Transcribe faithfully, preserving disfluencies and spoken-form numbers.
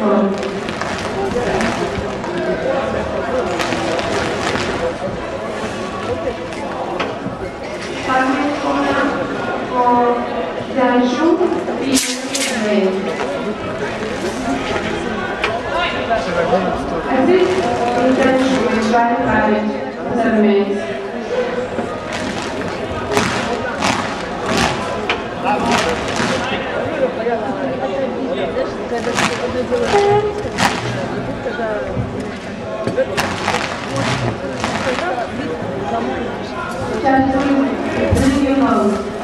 Євро. Пам'ятка по Дянчу і Юрій. А здесь Дянчу виїжджає пам'ять Зермець. Сейчас регионал.